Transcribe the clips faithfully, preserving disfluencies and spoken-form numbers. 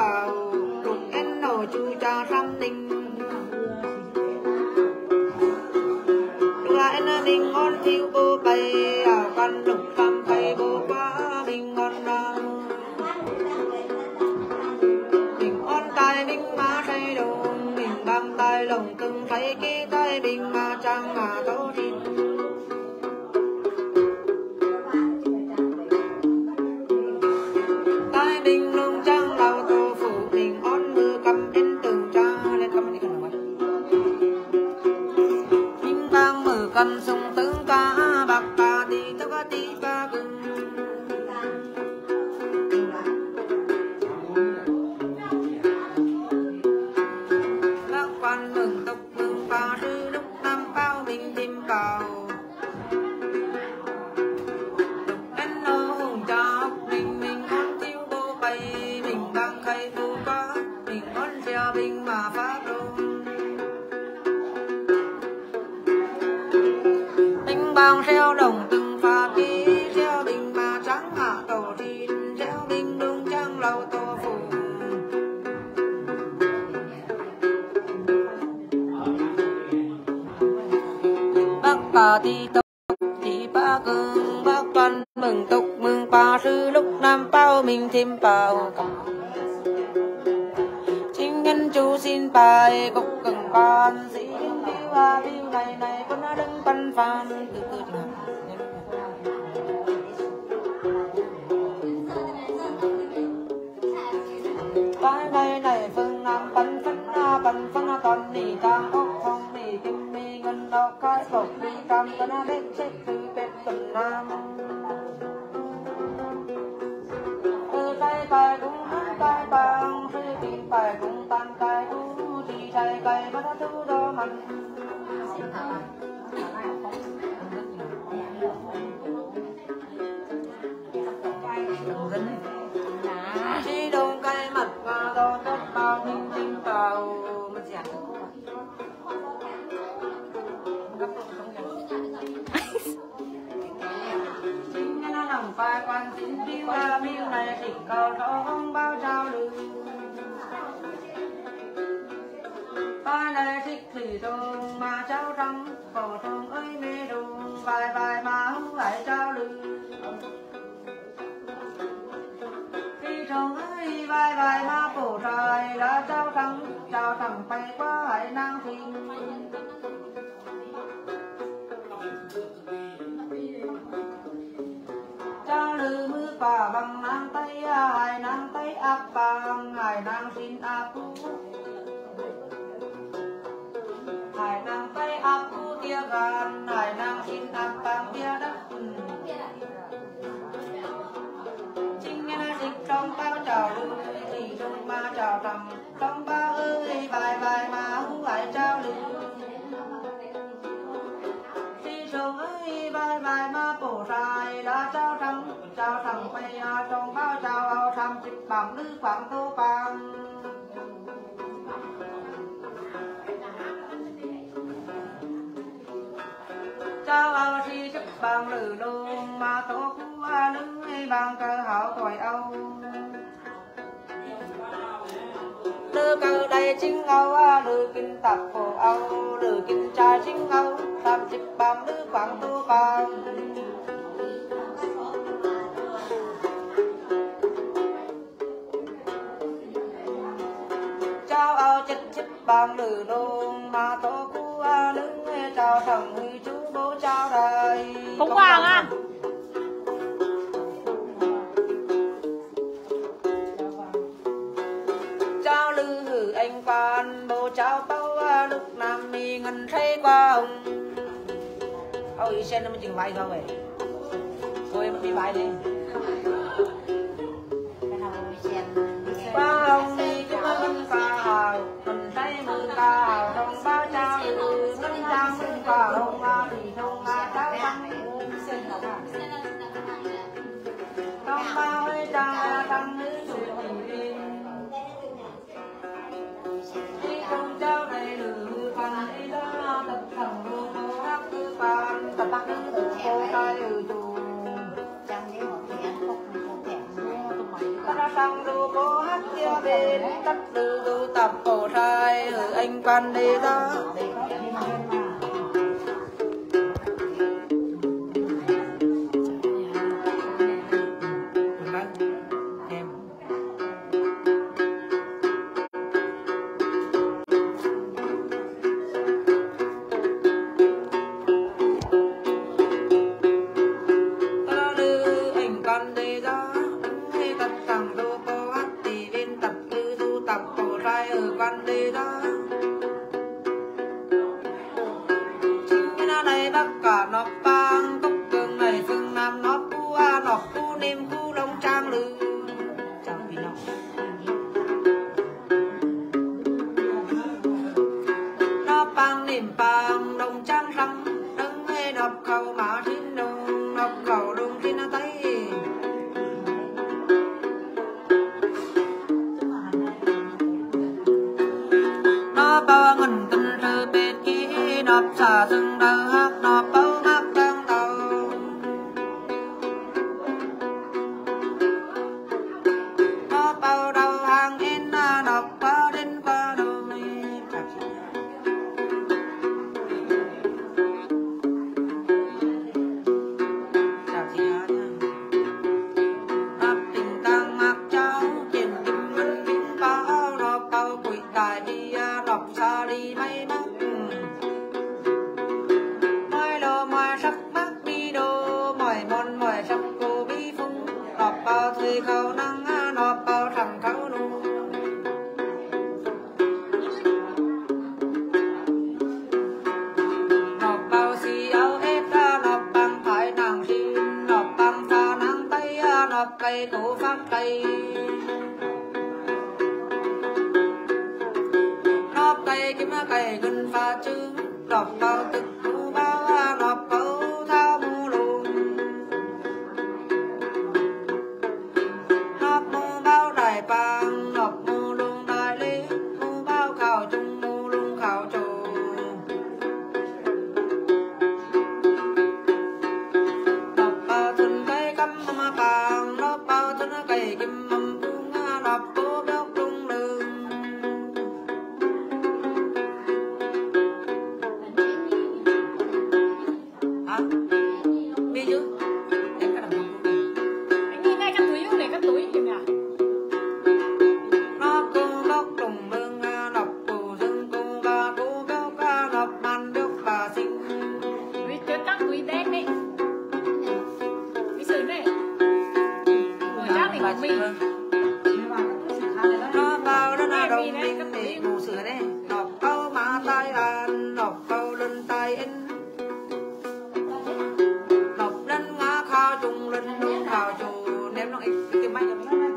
bảo trục em nổi chu cha sam ninh lại là mình ngon thiêu bố bay à con lục tam bay bố quá mình ngon nào mình ngon tay mình má say đồ mình băng tay lồng cưng thấy cái tay mình mà chẳng mà tao thịt tay mình lông trắng đầu tô phủ mình ngon mưa cầm đến từng cha lên cầm đi cần nói mình băng mưa cầm sung tướng ca bạc ca đi tao ca đi ba gừng bác quan mừng tộc mừng ba sư lúc năm bao mình tìm vào em nó hùng cha mình mình ngon thiếu bố bay mình đang khay bố quá mình ngon treo mình mà phát luôn mình bang treo đồng từng pha ký treo mình mà trắng hạ tổ thịt treo mình đúng trăng lâu tô phủ bác bà thì tộc thì ba cưng bác quan mừng tộc mừng ba sư lúc năm bao mình thêm vào chính nhân chú xin bài cục cần con sĩ biêu à biêu này này con đã đứng văn phan từ từ cái này này phương nam bắn phấn na bắn phấn na con nỉ tang ốc phong nỉ kim mi ngân đo cái bọc đi cam con đã đến chết từ bên tuần nam từ tay bài cũng hắn tay bằng sư tìm bài cũng tan tay u chỉ tay cây bắt thu đo mình chỉ đông cái mặt và đo tất bao mình tin vào mất giản chính nó nằm vai quan chính biêu à biêu này chỉ cầu đó không bao trao được ba này thích thủy đông mà trao trắng bỏ thùng ơi mê đông vài vài mà không phải trao được khi trông ơi vài vài mà bổ trời đã trao trắng trao trắng bay qua hải nang thiên trao lư mưa quả bằng nang tay hải nang tay áp bằng hải nang xin áp hải nang tay áp tia gan hải nang xin áp bằng tia đất chính là dịch trong bao trào lưu thì trong ba trào trầm trong ba ơi bài bài mà hú lại trao lưu thì trong ơi bài bài mà bổ dài đã trao trắng trao trắng bay trong bao trào ao tham chip bằng lư quảng tô bằng trao ao si chip bằng lử luôn mà tổ cú lưng bằng cơ hảo tuổi âu lư cơ đây chính âu lư kinh tập cổ âu lư kinh trai chính âu tam chip bằng lư quảng tô bằng trao âu chất chip bằng lử luôn mà tổ cú lưng trao thằng huy chú bố trao đời Cúng Hoàng à. Trao lư hử anh quan bố trao bao lúc nam mi ngân thấy qua ông ôi xem nó mới chừng vai không vậy thôi em đi vai đi qua ông mi cứ ngân ca hào mình thấy mưa ca hào trong bao trao lư ngân trang mình qua ông ma thì không ma trao trắng trong bao ấy trăng trăng nữ chủ tình đi trong trao này lử quan đi đó tập thằng luôn cô hát cứ quan tập bắt đứng từ cô trai từ chù ta ra sang đu cô hát kia về tất tư tu tập cổ trai ở anh quan đi ra cây cổ phát cây nộp cây kiếm cây gần pha trứng nộp bao thực thu bao nộp câu thao mu lùn nộp mu bao đại bàng nộp mu lùn đại lý mu bao khảo chung mu lùn khảo trù nộp bao thân cây cắm mà bàng nộp bao thân cây kim mầm cung nộp cô béo trung đường hả biết chứ em cái đồng anh nhìn ngay cái túi này cái túi kìa nhỉ nó cô béo trung đường nộp cô dương cô ba cô béo ca nộp man béo bà xinh vì cái các túi đen đấy cái sườn này ngồi chắc thì ngồi mình nó bao đó là đồng minh để ngủ sửa đấy nộp câu má tay đàn nộp câu lên tay in nộp lên ngã khao trùng lên đúng khao chủ ném nó ít cái máy cho mình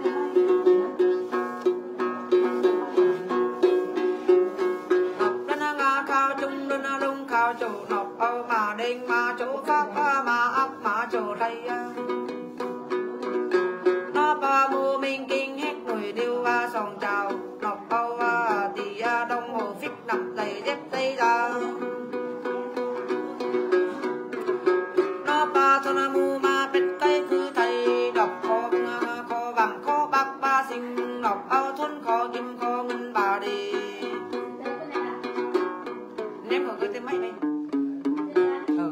nộp lên ngã khao trùng lên đúng khao chủ nộp câu mà đinh mà chỗ khác mà ấp mà chỗ đây nó ba mô minh kinh hết người điêu va sòng chào nộp bao thì đông hồ phích nằm đầy dép tây ra nó ba thôn mu ma bết cây cứ thầy đọc kho kho vàng kho bạc ba sinh nộp ao thôn kho kim kho ngân bà đi ném vào cái tên máy này ờ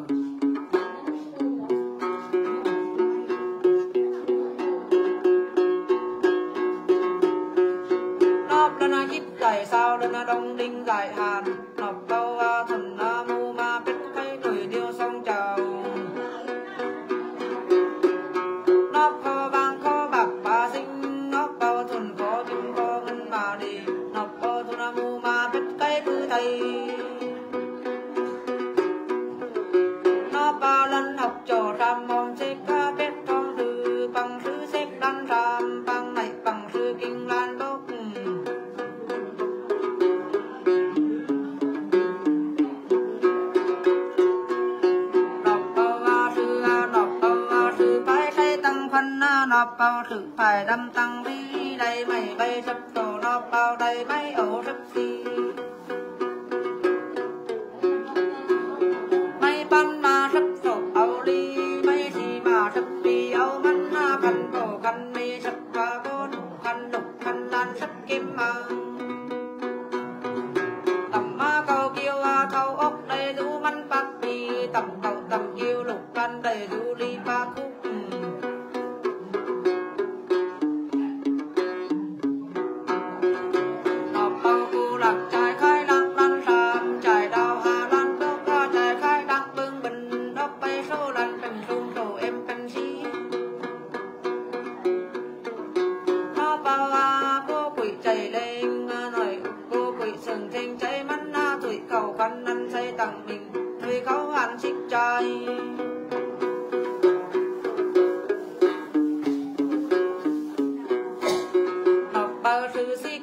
nộp lên hít dài sao lên đông đinh dài hàn nộp bao thần mu ma bết cây người điêu song chào nộp kho vàng kho bạc ba sinh nộp bao thuần kho kim kho ngân bà đi nộp bao thuần mu ma bết cây cứ thầy nộp bao lần học trò ram mong xếp ca bết thong thư bằng sư xếp đan ram bằng này bằng sư kinh lan đốc nộp bao sư nộp bao sư phải xây tăng phân nộp bao sự phải đâm tăng đi đây mày bay sắp tổ nộp bao đây bay ổ sắp xì mày ban mà sắp tổ áo đi mày gì mà sắp đi áo mắn khăn cổ khăn mi sắp và côn khăn đục khăn lan sắp kim mà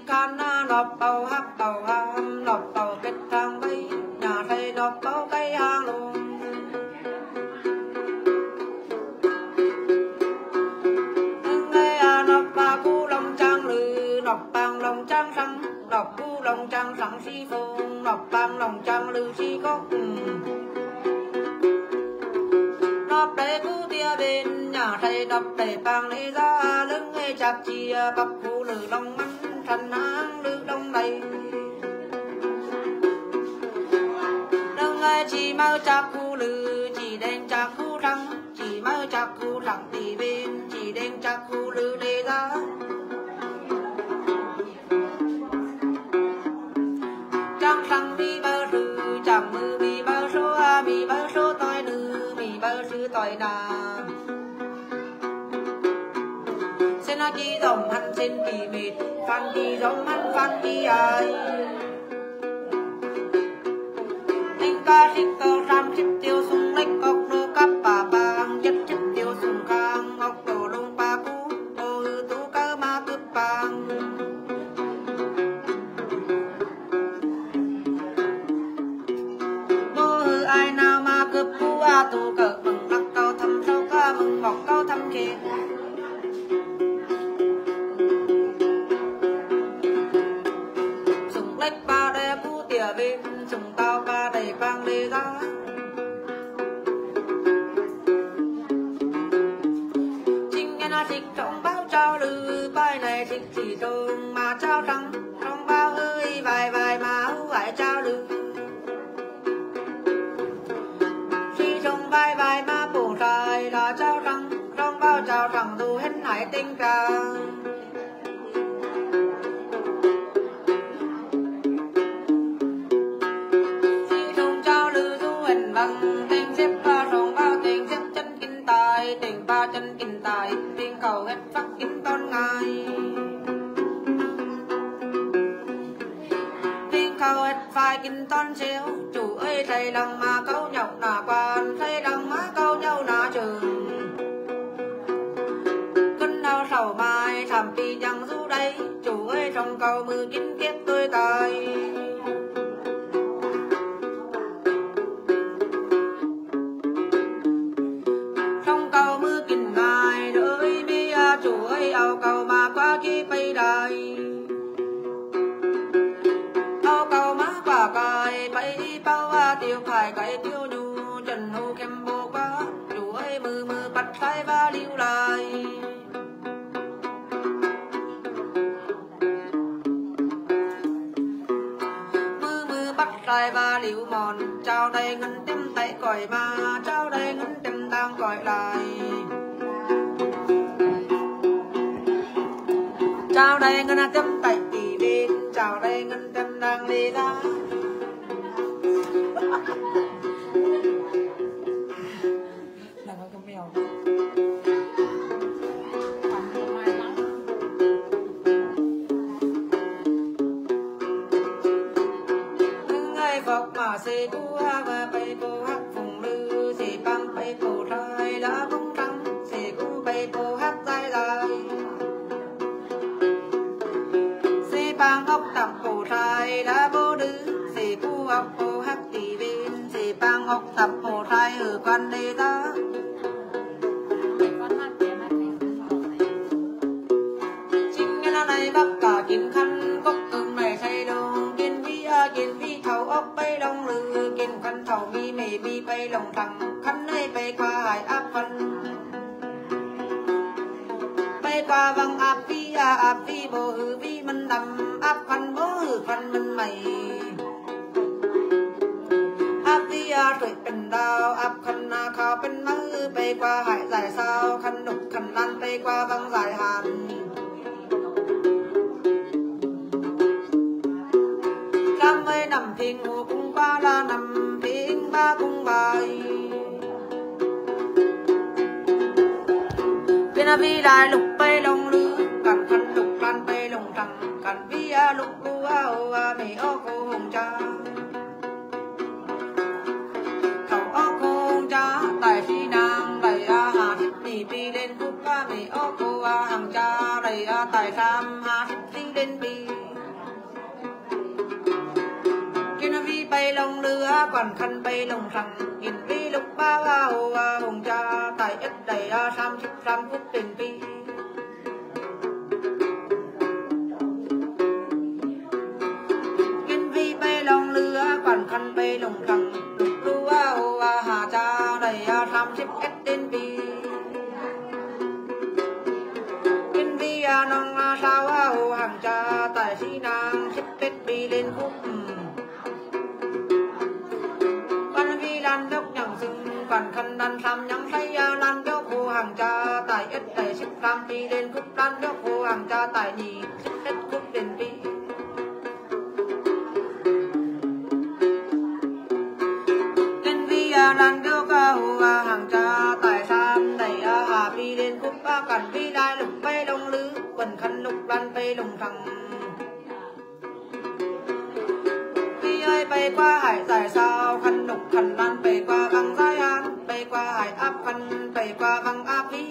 can nộp bầu hấp bầu ham nộp bầu kết trang bay nhà thầy nộp bầu cây hang luôn nghe nộp ba cu long trang lư nộp bang long trang sẵn nộp cu long trang sẵn si phong nộp bang long trang lư si gốc nộp đầy cu tia bên nhà thầy nộp đầy bang lấy ra lưng nghe chặt chia bắp cu lư long mắn thành hang lư đông đầy đừng ai chỉ mau chặt cu lư chỉ đen chặt cu răng chỉ mau chặt cu răng thì bên chỉ đen chặt cu lư để ra trăng trăng mi bao rư chẳng mư mi bao số mi bao số toi nữ mi bao sư toi nà xin nói chi dòng hắn xin kỳ mịt phan chi dòng hắn phan chi ai tình ca xích tàu ram chip tiêu sung lách cọc đô cắp bà bang chất chip tiêu sung khang ngọc đồ đông ba cú ô hư tú cơ ma tút bang bố hư ai nào mà cướp cú a tu cờ mừng lắc cao thăm sâu ca mừng ngọc cao thăm kê sung lách ba đe cú tỉa bên sung tao ba đầy bang lê ra chính nhân thích trong bao trao lư bài này thích chỉ trông mà trao trắng trong bao ơi vài vài mà ưu ải trao lư chỉ trong vài vài mà bổ trai là trao trắng trong bao trao trắng dù hết hải tình cảm bằng tình xếp ba rong bao tình xếp chân kinh tài tình ba chân kinh tài tình cầu hết phát kinh con ngài tình cầu hết phải kinh con xéo chủ ơi thầy lòng mà câu nhọc nà quan thầy lòng má câu nhau nà trường cân đau sầu mai thầm pi chẳng du đây chủ ơi trong cầu mưa kinh kiếp tôi tài chủ ơi ao cầu mà qua chi bay đài ao cầu má quả cài bay đi bao tiêu phải cái tiêu nhu trần hô kem bô quá chủ ơi mưa mưa bắt sai và lưu lại mưa mưa bắt sai và lưu mòn trao đây ngân tem tay còi mà trao đây ngân tem đang còi lại chào đây ngân tâm tại tỷ bên chào đây ngân tâm đang đi ra là con mèo người vọc mà xê cua và bay cô hát phùng lư xê băng bay cô trai lá bông trắng xê cua bay cô hát dài dài bang ốc tập cổ trai đã vô đứ xì cu ốc cổ hát tỷ bên xì bang ốc tập cổ trai ở quan đê ta chính nhân này bắc cả kim khăn cốc cưng này say đồ kiên vi a kiên vi thầu ốc bay đông lư kiên khăn thầu mi mề mi bay lòng thằng khăn này bay qua hải áp phân bay qua văng áp vi a áp vi bồ hư vi mình đầm áp khăn bố hư khăn mình mày áp vi a tuổiเป็นดาวáp khăn na khaoเป็นมือbay qua hải dài sao khăn đục khăn lan bay qua văng dài hàn cam ơi nằm phiền ngủ cung ba la nằm phiền ba cung bài bên vi đại lục bay lông lư cằn khăn lục lan bay lông trăng cằn vi a lục lu a ô a mẹ ô cô hồng cha cậu ô cô hồng cha tại phi nàng đầy a hà thích đi pi lên cúc a mẹ ô cô a hàng cha đầy a tại sam hà thích đi lên pi quản khăn bay lồng rằng nghìn vi lúc ba hầu hùng cha tại ít đầy sam chip sam phút tình vi nghìn vi bay lồng lửa quản khăn bay lồng rằng lục lu hầu hà cha đầy sam chip ít tình vi nghìn vi nong sao hầu hàng cha tại si nàng chip tết bi lên khúc lan dốc nhằng sưng quản khăn đan sam nhằng say lan dốc hồ hàng cha tại ít đầy xích lam đi lên khúc lan dốc hồ hàng cha tại nhì xích ít khúc đền đi lên vi lan dốc hồ hàng cha tại sam đầy hà vi lên khúc cản vi lai lục bay đông lứ quần khăn lục lan bay lồng thằng ơi bay qua hải dài sao khăn đục khăn lan bay qua băng dài an bay qua hải áp khăn bay qua băng áp vi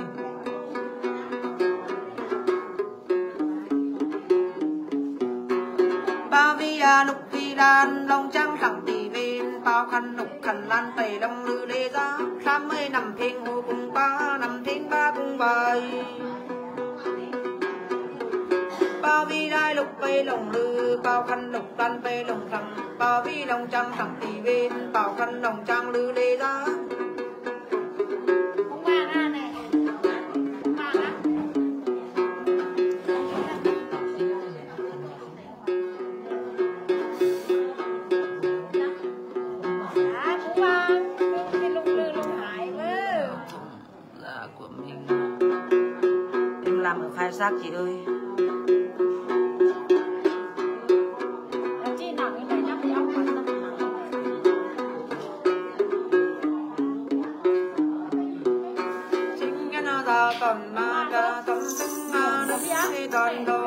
bao vi lục vi lan long trắng thẳng tỉ bên bao khăn đục khăn lan bay đông lư lê giá三mươi năm thiên hồ cùng ba năm thiên ba cùng bài bao vi đai lục bay lồng lư bao khăn lục lan bay lồng thằng bao vi lồng trăng thẳng tỉ bên bao khăn lồng trăng lư lê ra của mình em làm ở khai xác chị ơi. Còn ma đã tâm sinh ma nó biết đòn đồ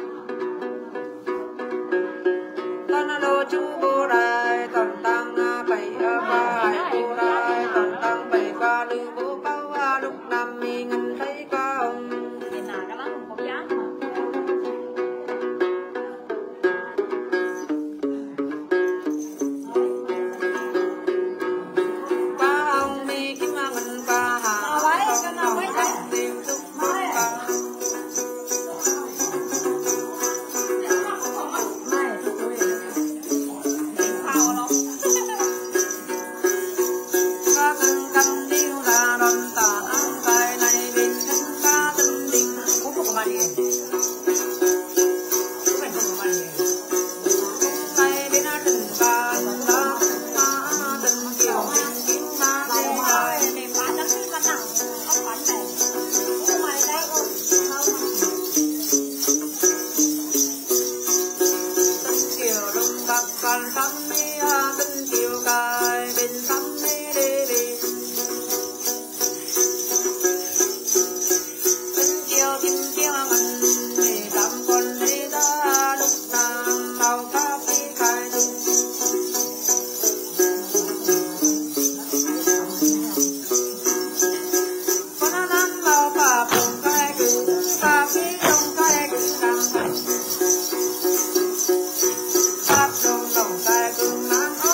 tan đồ chú bố đài còn tăng bảy ba hai bố đài còn tăng bảy ba lư bố bao lúc năm mi ngân thấy có ông Hãy subscribe cho kênh Ghiền Mì Gõ để không bỏ lỡ những video hấp dẫn.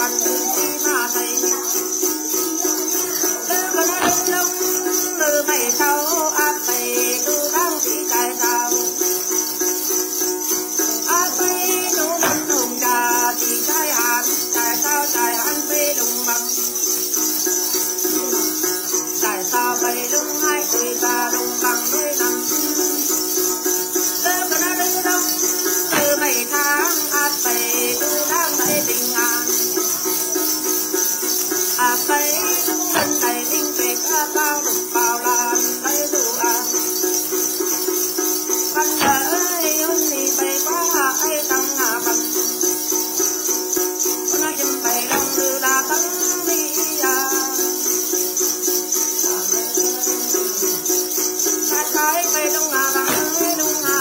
กันที่มาใส่เดินกันเดินลงเดินไม่เท่าอาไปดูทั้งที่ใจเท่าอาไปดูมันหนุ่มจ่าที่ใจหันใจเท่าใจหันไปลุงบังใจเท่าไปลุงให้คุยตาลุงบังด้วยนำเดินกันเดินลงเดินไม่ทางอาไปดูทั้งใจติงงานอาไปดูมันใจติงเป็กอาเป้าลุงเปล่าลานไปดูอากันเอ้ยยนนี่ไปว่าไอ้ตั้งหาบังคนนั้นยังไปลงดูลาตั้งดีอาถ้าใช้ไปลงอาบังเอ้ยลุงอา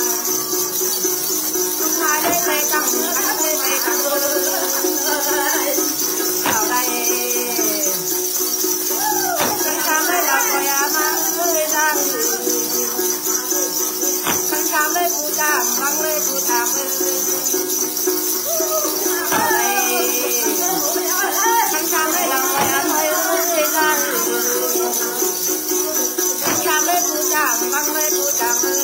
ลุงอาได้ไปตั้งกันได้ไปตั้งเอาได้ฉันทำได้หลับก็อย่ามาเอ้ยตั้งฉันทำได้กูจามฟังเลยกูจามเลยเอาได้ฉันทำได้หลับก็อย่ามาเอ้ยตั้งฉันทำได้กูจามฟังเลยกูจามเลย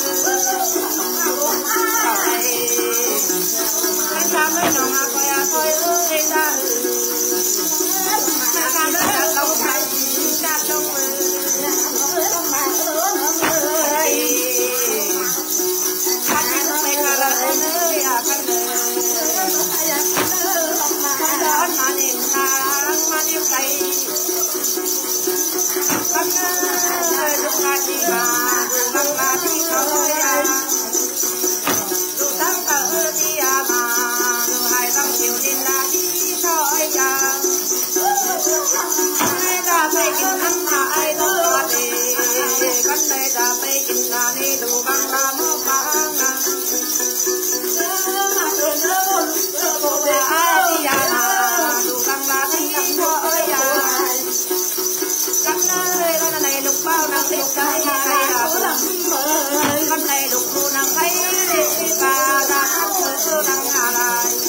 เอาได้ฉันทำได้หลับก็อย่ามาเอ้ยตั้งฉันทำได้จัดลงไปจัดลงมือขันไปกะละเอ้ยอาขันเอ้ยขันเดินมาเนียนทางมาเนียนใจขันเอ้ยลูกนาทีมาลูกนาทีเขาอยาลูกตั้งตาเอ้ยที่อามาลูกให้ตั้งอยู่ดินนาทีเขาอยาให้ได้ไปกินน้ำมาไอ้ลูกนาทีกันได้จะไปกินนานี่ดูบางนาโมบางนาอาที่ยานาดูบางนาที่ยังพ่อเอ้ยยากันเลยกันในลูกเป้านางติดใจใครอาบุญกันในลูกครูนางไทยปาดาทับเธอนางอะไร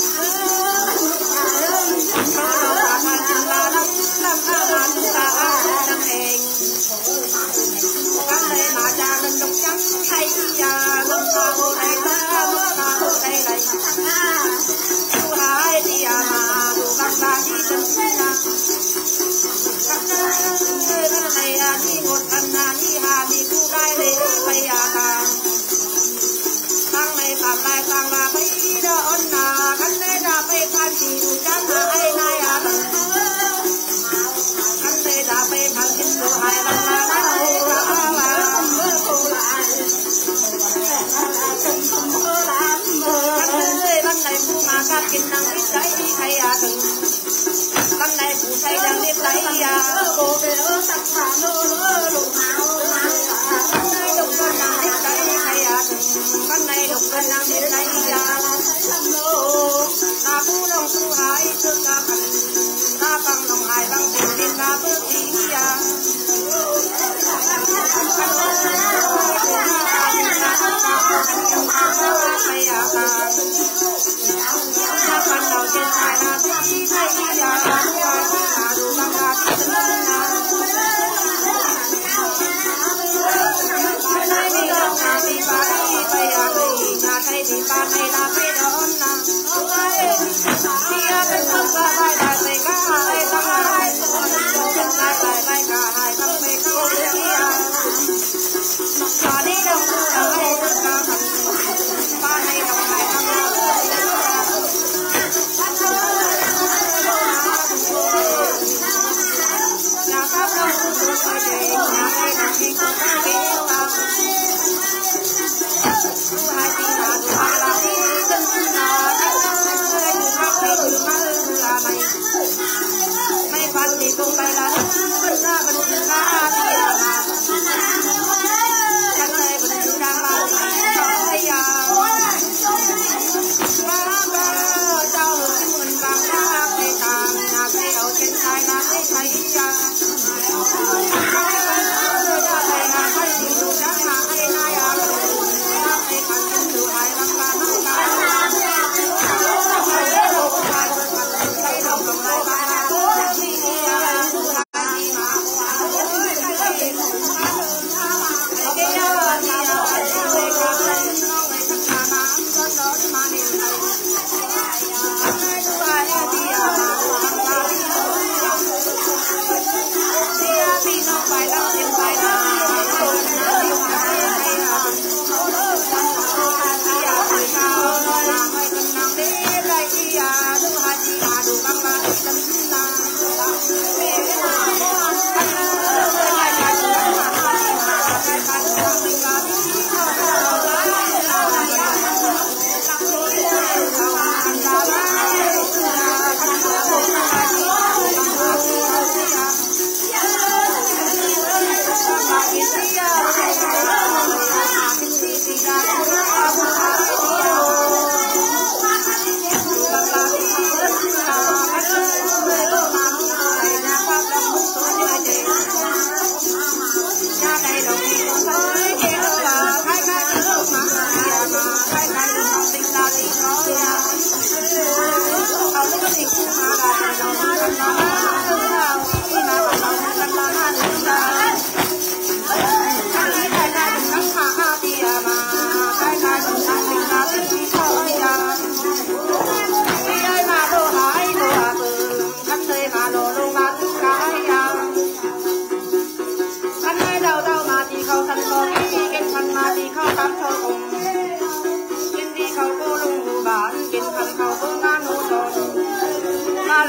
เราปากันนางลาลังลำอาหารตาอาดังเองกันเลยมาจานันลูกจังไทยยาลำตาโบได้ตาลูกตาโบได้ไหลดูหายที่ยามาดูบางตาที่จำเป็นนะกันเลยกันในอาที่หมดกันนาที่หาที่ผู้ได้เลยไปยาตาตั้งในปากลายตั้งลาไปเดินนากันเลยจะไปพันที่ดูจังหาไอ้นายอาบังกันเลยจะไปพันที่ดูหายบังลาได้ก็ว่ากันเลยกันในผู้มากัดกินนางวิจัยใครอาถึงกันในผู้ใช้ดังนิสัยยาโบเบลสักผ่านโลลูกหาวกันในลูกกันนางนิสัยใครอาถึงกันในลูกกันนางนิสัยยานาผู้ลงผู้หายชุดนาพันนาฟังลงหายบังเป็นดินนาเพื่อที่ยากันเลยไม่อยากตาถ้าพันเราเจ็บใจนาที่ไม่อยากตาดูบางตาที่เป็นนาไม่มีเรื่องนาที่ไปไปอยากไปนาใครที่บ้านในนาไม่โดนนาที่อยากเป็นคนสบายได้ไม่กล้าไอ้ตั้งหายเป็นใจใจไม่กล้าหายต้องไม่เข้าเสียตอนนี้ต้องดูเราให้ทุกการบ้านให้เราหายทั้งเราอยากทับเราสุดสุดไปเองอยากให้เราทิ้งคนเกี่ยวเราดูให้ตีนาดูอาลาที่เป็นนาได้เลยดูทักไปดูมาเอออะไรไม่ฟันที่ตรงไปละมันน่ามัน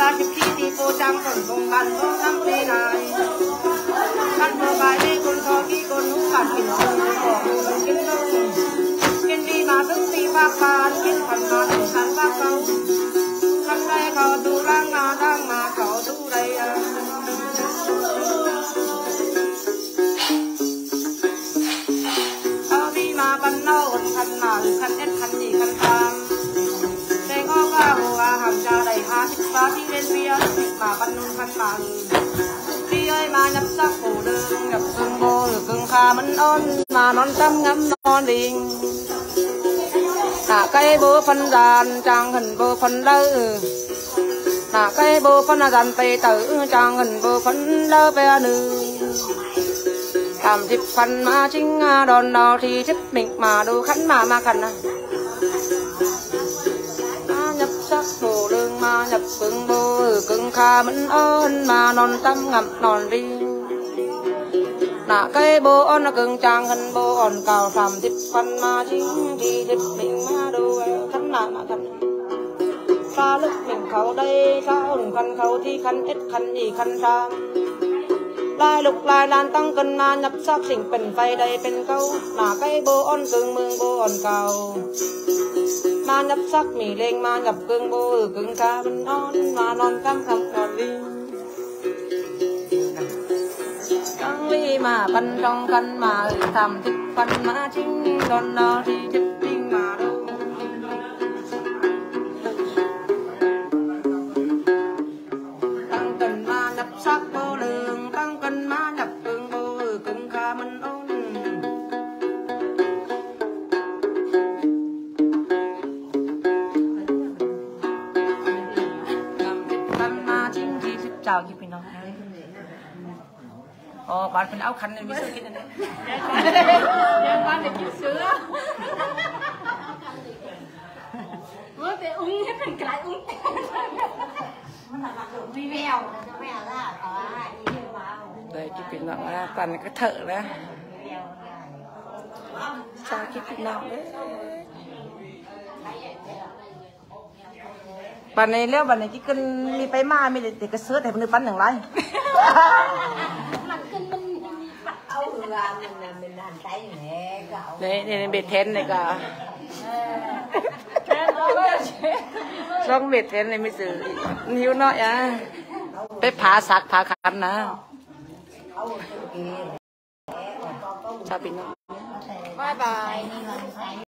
ba chục chi thì cô trang còn cùng bàn cô năm đi này căn cô bài đi con có khi con nút cản kinh con có con kinh đâu kinh đi mà đứng đi bạc bàn kinh phần mà đứng sàn bạc câu căn đây có tu đang mà đang mà có tu đây àเอาที่มาปันเน่าคันมาหรือคันเอ็ดคันนี่คันตามแต่ก็ว่าหัวหำจะได้หาสิบบาทที่เล่นเบียร์มาปันนุ่นคันมาพี่เอ้ยมาnhập sắc cổ đường nhập cưng bôหรือcưngคามันอ้อนมานอนตั้มngắmนอนลิงหน้าไก่โบฟันดานจางหันโบฟันเด้อหน้าไก่โบฟันดานไปเต๋อจางหันโบฟันเด้อไปหนึ่งทำทิพฟันมาจิ้งดอนดอที่ทิพมิงมาดูขันมามาขันนะมาหยับซักโบเรื่องมาหยับกึ่งโบกึ่งคามันอ้อนมานอนตั้มงับนอนริงหน้าไก่โบอ้อนกึ่งจางขันโบอ่อนเก่าทำทิพฟันมาจิ้งที่ทิพมิงมาดูขันมามาขันฟาลึกมิงเขาได้ข้าวหนึ่งคันเขาที่คันเอ็ดคันอีคันสามลายลุกลายลานตั้งกันมานับซักสิ่งเป็นไฟใดเป็นเก่าหน้าไก่โบอ่อนกึ่งเมืองโบอ่อนเก่ามานับซักมีเลงมานับกึ่งโบกึ่งกามันอ่อนมานอนตั้งคำนอนลิงตั้งลีมาปันตองกันมาทำทิพฟันมาทิ้งดอนนอที่ทิพทิ้งมาดูตั้งกันมานับซักโบเลืองตั้งกันมานับกึ่งโบกึ่งคามันอ่อนchào chị Pin đâu? Ồ, bạn Pin áo khăn này mới sửa kia này. Nhân quan để chịu sữa. Bữa thì uống hết mình cái uống. Vi vèo, vèo ra có ai đi vào. Đây chị Pin nào ra toàn cái thợ đó. Chào chị Pin nào đấy. Bạn này leo bạn này chỉ cần mi bay ma mi để cái sữa để mình bắnอย่างไรมันขึ้นมันเอาเรือมันมันหันใจอยู่แน่ก็เอานี่นี่เบ็ดเทนนี่ก็ลองเบ็ดเทนนี่ไม่ซื้อนิ้วน้อยอ่ะไปผาสักผาคันนะชาปินบ๊ายบาย